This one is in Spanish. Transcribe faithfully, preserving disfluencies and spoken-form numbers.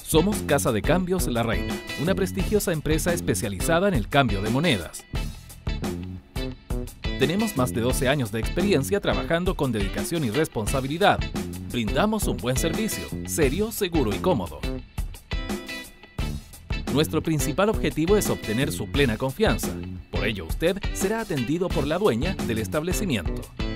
Somos Casa de Cambios La Reina, una prestigiosa empresa especializada en el cambio de monedas. Tenemos más de doce años de experiencia trabajando con dedicación y responsabilidad. Brindamos un buen servicio, serio, seguro y cómodo. Nuestro principal objetivo es obtener su plena confianza. Por ello, usted será atendido por la dueña del establecimiento.